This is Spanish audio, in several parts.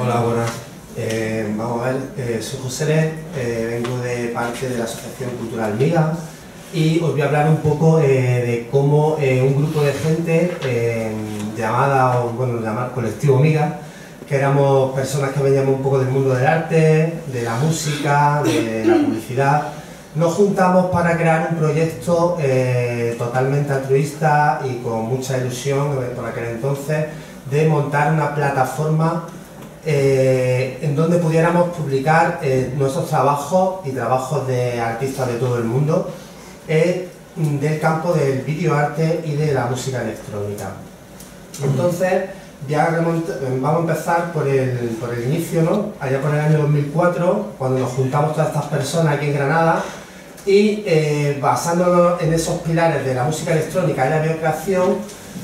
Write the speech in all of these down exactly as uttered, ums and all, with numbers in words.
Hola, buenas. Eh, vamos a ver, eh, soy José Lé, eh, vengo de parte de la Asociación Cultural Miga y os voy a hablar un poco eh, de cómo eh, un grupo de gente eh, llamada, o bueno, llamar colectivo Miga, que éramos personas que veníamos un poco del mundo del arte, de la música, de la publicidad, nos juntamos para crear un proyecto eh, totalmente altruista y con mucha ilusión por aquel entonces, de montar una plataforma eh, en donde pudiéramos publicar eh, nuestros trabajos y trabajos de artistas de todo el mundo eh, del campo del videoarte y de la música electrónica. Entonces, ya vamos a empezar por el, por el inicio, ¿no? Allá por el año dos mil cuatro, cuando nos juntamos todas estas personas aquí en Granada y eh, basándonos en esos pilares de la música electrónica y la videocreación,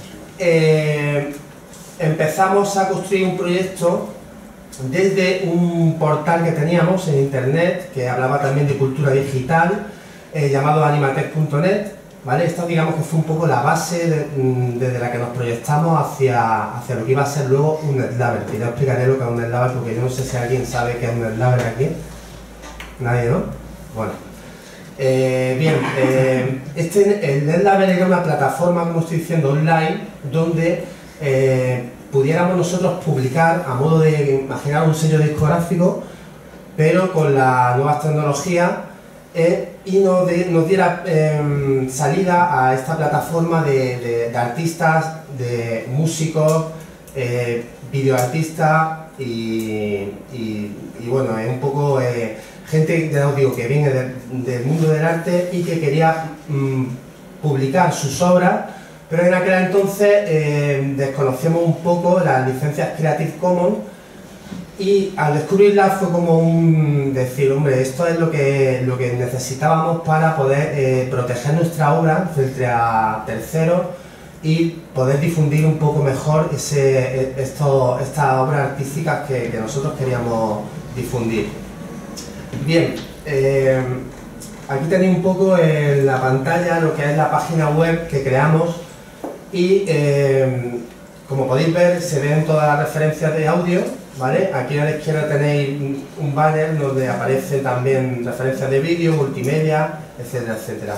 eh, empezamos a construir un proyecto desde un portal que teníamos en internet que hablaba también de cultura digital, eh, llamado animatech punto net, ¿vale? Esto digamos que fue un poco la base de, desde la que nos proyectamos hacia, hacia lo que iba a ser luego un NetLabel, que ya explicaré lo que es un NetLabel porque yo no sé si alguien sabe qué es un NetLabel aquí. ¿Nadie, no? Bueno. Eh, bien, eh, este, el NetLabel era una plataforma, como estoy diciendo, online, donde eh, pudiéramos nosotros publicar a modo de imaginar un sello discográfico, pero con las nuevas tecnologías eh, y nos, de, nos diera eh, salida a esta plataforma de, de, de artistas, de músicos, eh, videoartistas y, y, y bueno, es un poco eh, gente, ya os digo, que viene de, del mundo del arte y que quería mm, publicar sus obras, pero en aquel entonces eh, desconocíamos un poco las licencias Creative Commons y al descubrirlas fue como un decir, hombre, esto es lo que, lo que necesitábamos para poder eh, proteger nuestra obra frente a terceros y poder difundir un poco mejor ese, esto, estas obras artísticas que, que nosotros queríamos difundir. Bien, eh, aquí tenéis un poco en la pantalla lo que es la página web que creamos y eh, como podéis ver se ven todas las referencias de audio, ¿vale? Aquí a la izquierda tenéis un banner donde aparecen también referencias de vídeo, multimedia, etcétera, etcétera.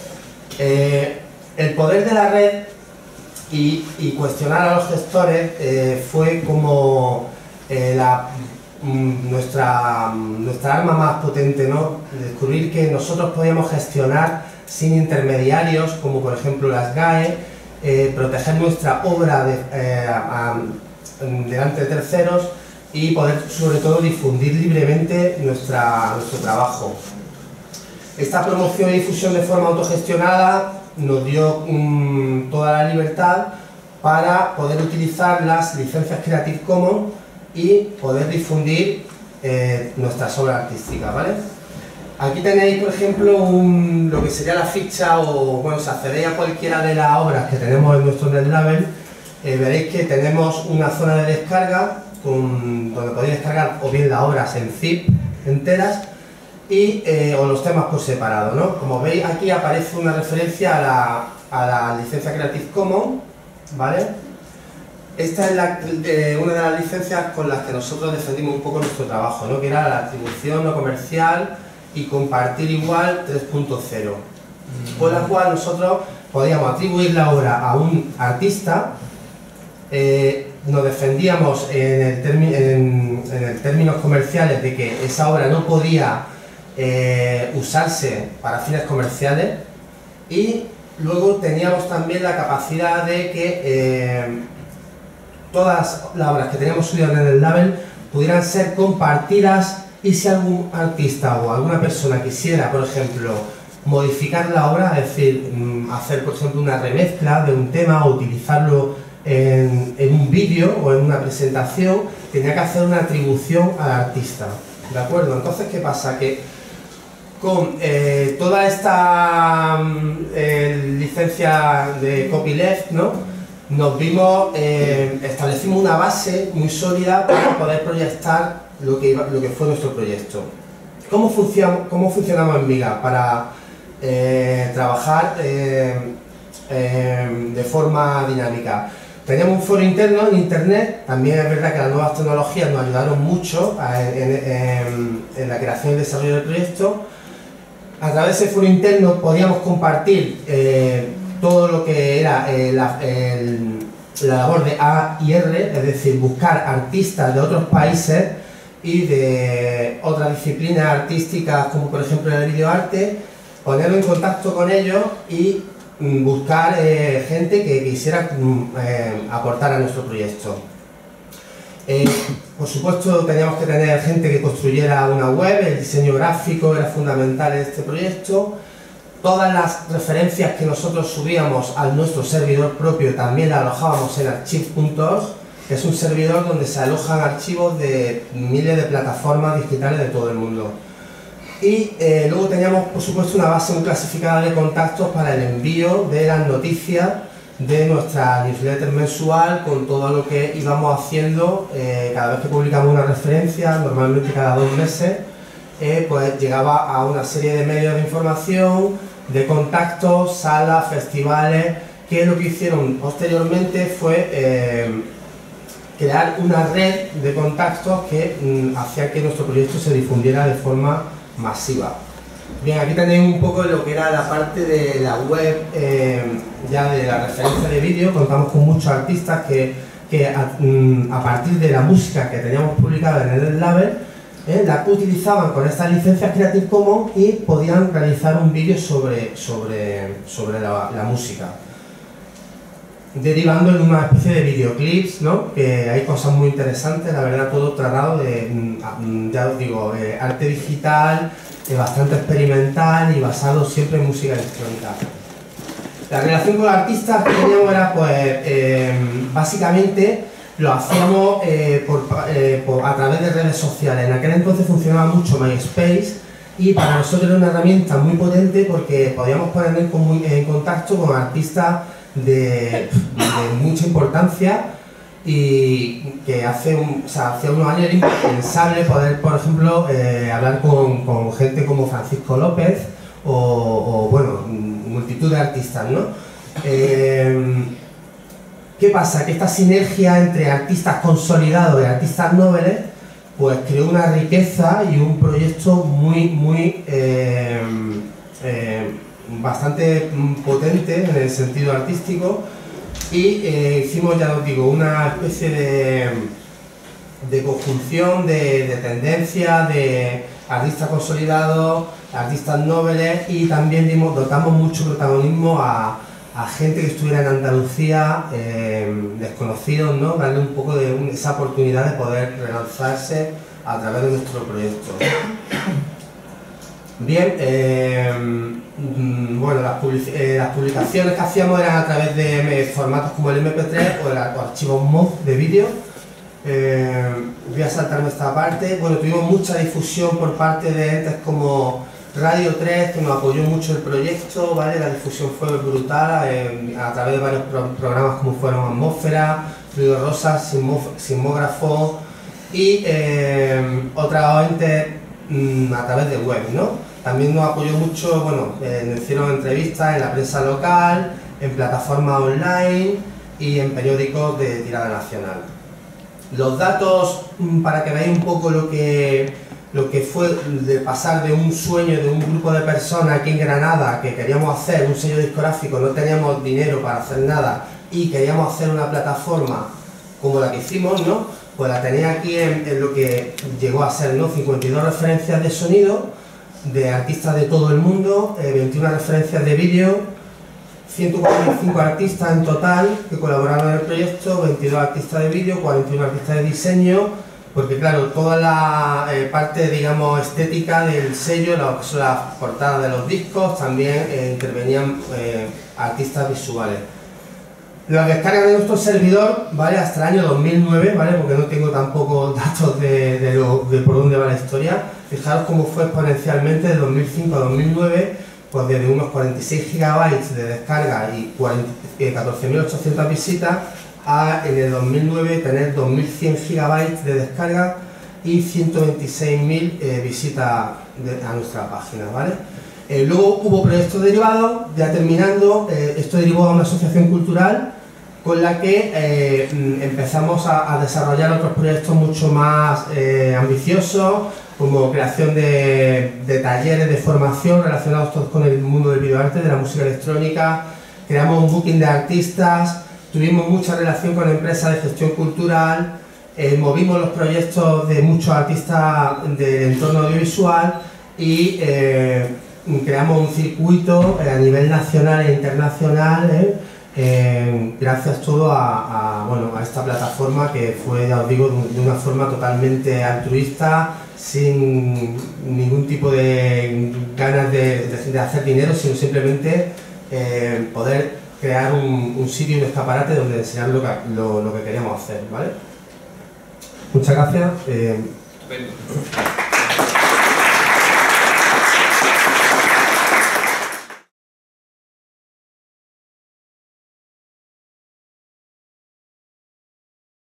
Eh, el poder de la red y, y cuestionar a los gestores eh, fue como eh, la, nuestra, nuestra arma más potente, ¿no? Descubrir que nosotros podíamos gestionar sin intermediarios, como por ejemplo las G A E, Eh, proteger nuestra obra de, eh, a, a, delante de terceros y poder sobre todo difundir libremente nuestra, nuestro trabajo. Esta promoción y difusión de forma autogestionada nos dio um, toda la libertad para poder utilizar las licencias Creative Commons y poder difundir eh, nuestras obras artísticas, ¿vale? Aquí tenéis, por ejemplo, un, lo que sería la ficha, o bueno, si accedéis a cualquiera de las obras que tenemos en nuestro NetLabel, eh, veréis que tenemos una zona de descarga con, donde podéis descargar o bien las obras en zip enteras y, eh, o los temas por separado, ¿no? Como veis, aquí aparece una referencia a la, a la licencia Creative Commons, ¿vale? Esta es la, eh, una de las licencias con las que nosotros defendimos un poco nuestro trabajo, ¿no? Que era la atribución no comercial y compartir igual tres punto cero, por la cual nosotros podíamos atribuir la obra a un artista, eh, nos defendíamos en, el termi en, en el términos comerciales de que esa obra no podía eh, usarse para fines comerciales y luego teníamos también la capacidad de que eh, todas las obras que teníamos subidas en el label pudieran ser compartidas. Y si algún artista o alguna persona quisiera, por ejemplo, modificar la obra, es decir, hacer, por ejemplo, una remezcla de un tema o utilizarlo en, en un vídeo o en una presentación, tenía que hacer una atribución al artista, ¿de acuerdo? Entonces, ¿qué pasa? Que con eh, toda esta eh, licencia de copyleft, ¿no? Nos vimos, eh, establecimos una base muy sólida para poder proyectar lo que, iba, lo que fue nuestro proyecto. ¿Cómo, funcion, cómo funcionamos en Miga? Para eh, trabajar eh, eh, de forma dinámica. Teníamos un foro interno en internet. También es verdad que las nuevas tecnologías nos ayudaron mucho a, en, en, en la creación y desarrollo del proyecto. A través de ese foro interno podíamos compartir eh, todo lo que era eh, la, el, la labor de A I R, es decir, buscar artistas de otros países y de otras disciplinas artísticas, como por ejemplo el videoarte, ponernos en contacto con ellos y buscar eh, gente que quisiera eh, aportar a nuestro proyecto. Eh, por supuesto teníamos que tener gente que construyera una web, el diseño gráfico era fundamental en este proyecto. Todas las referencias que nosotros subíamos a nuestro servidor propio también las alojábamos en archive punto org, que es un servidor donde se alojan archivos de miles de plataformas digitales de todo el mundo. Y eh, luego teníamos, por supuesto, una base muy clasificada de contactos para el envío de las noticias de nuestra newsletter mensual, con todo lo que íbamos haciendo eh, cada vez que publicamos una referencia, normalmente cada dos meses, eh, pues llegaba a una serie de medios de información, de contactos, salas, festivales, que lo que hicieron posteriormente fue eh, crear una red de contactos que mm, hacía que nuestro proyecto se difundiera de forma masiva. Bien, aquí tenéis un poco de lo que era la parte de la web, eh, ya de la referencia de vídeo. Contamos con muchos artistas que, que a, mm, a partir de la música que teníamos publicada en el label, eh, la utilizaban con estas licencias Creative Commons y podían realizar un vídeo sobre, sobre, sobre la, la música, derivando en una especie de videoclips, ¿no? Que hay cosas muy interesantes, la verdad, todo tratado de, ya os digo, eh, arte digital, eh, bastante experimental y basado siempre en música electrónica. La relación con los artistas que teníamos era, pues, eh, básicamente lo hacíamos eh, por, eh, por, a través de redes sociales. En aquel entonces funcionaba mucho MySpace y para nosotros era una herramienta muy potente porque podíamos ponernos en, en contacto con artistas de, de mucha importancia y que hace, un, o sea, hace unos años era impensable poder, por ejemplo, eh, hablar con, con gente como Francisco López o, o, bueno, multitud de artistas, ¿no? Eh, ¿Qué pasa? Que esta sinergia entre artistas consolidados y artistas nobles pues creó una riqueza y un proyecto muy, muy eh, eh, bastante potente en el sentido artístico y eh, hicimos, ya os digo, una especie de, de conjunción de, de tendencias, de artistas consolidados, artistas nobles y también dimos, dotamos mucho protagonismo a, a gente que estuviera en Andalucía, eh, desconocidos, ¿no? Darle un poco de un, esa oportunidad de poder relanzarse a través de nuestro proyecto. Bien, eh, bueno, las, public eh, las publicaciones que hacíamos eran a través de eh, formatos como el eme pe tres o, el, o archivos M O V de vídeo. Eh, voy a saltarme esta parte. Bueno, tuvimos mucha difusión por parte de entes como Radio tres, que nos apoyó mucho el proyecto, ¿vale? La difusión fue brutal eh, a través de varios pro programas como fueron Atmósfera, Fluido Rosa, Sismógrafo y eh, otras entes mmm, a través de web, ¿no? También nos apoyó mucho, bueno, eh, nos hicieron entrevistas en la prensa local, en plataformas online y en periódicos de tirada nacional. Los datos, para que veáis un poco lo que, lo que fue de pasar de un sueño de un grupo de personas aquí en Granada que queríamos hacer un sello discográfico, no teníamos dinero para hacer nada y queríamos hacer una plataforma como la que hicimos, ¿no? Pues la tenéis aquí en, en lo que llegó a ser, ¿no? cincuenta y dos referencias de sonido de artistas de todo el mundo, eh, veintiuna referencias de vídeo, ciento cuarenta y cinco artistas en total que colaboraron en el proyecto, veintidós artistas de vídeo, cuarenta y uno artistas de diseño, porque claro, toda la eh, parte, digamos, estética del sello, lo que son las portadas de los discos, también eh, intervenían eh, artistas visuales. La descarga de nuestro servidor, ¿vale? Hasta el año dos mil nueve, ¿vale? Porque no tengo tampoco datos de, de, lo, de por dónde va la historia. Fijaros cómo fue exponencialmente de dos mil cinco a dos mil nueve, pues desde unos cuarenta y seis gigabytes de descarga y catorce mil ochocientas visitas a en el dos mil nueve tener dos mil cien gigabytes de descarga y ciento veintiséis mil eh, visitas de, a nuestra página, ¿vale? Eh, luego hubo proyectos derivados, ya terminando, eh, esto derivó a una asociación cultural con la que eh, empezamos a, a desarrollar otros proyectos mucho más eh, ambiciosos, como creación de, de talleres de formación relacionados todos con el mundo del videoarte, de la música electrónica. Creamos un booking de artistas, tuvimos mucha relación con empresas de gestión cultural, eh, movimos los proyectos de muchos artistas del entorno audiovisual y eh, creamos un circuito eh, a nivel nacional e internacional, eh, eh, gracias todo a, a, bueno, a esta plataforma que fue, ya os digo, de una forma totalmente altruista, sin ningún tipo de ganas de, de, de hacer dinero, sino simplemente eh, poder crear un, un sitio, un escaparate donde enseñar lo que, lo, lo que queríamos hacer, ¿vale? Muchas gracias. Eh...